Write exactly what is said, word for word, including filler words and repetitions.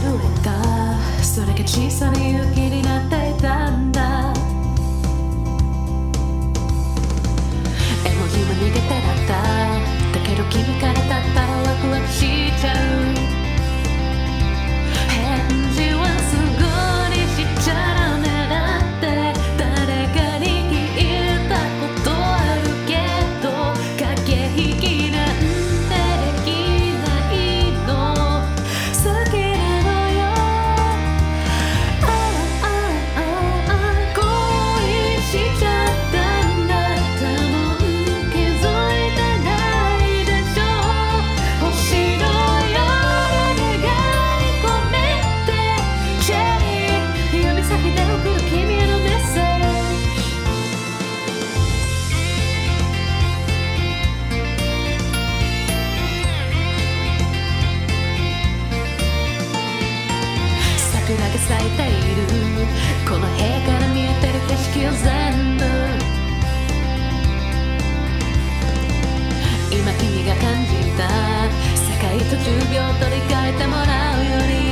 えた、それが小さな勇気になっていたんだ。絵文字も苦手だった、だけど君からだったらワクワクしちゃう。返事はすぐにしちゃダメだって、誰かに聞いたことあるけど、駆け引きなんてできないの、好きなのよ。ああああ恋しちゃったんだ、多分気づいてないでしょ。星の夜願い込めて チェリー 指先で送る君へのメッセージ。桜が咲いているこの部屋から見えてる景色を全部、今君が感じた世界とじゅうびょう取り替えてもらうより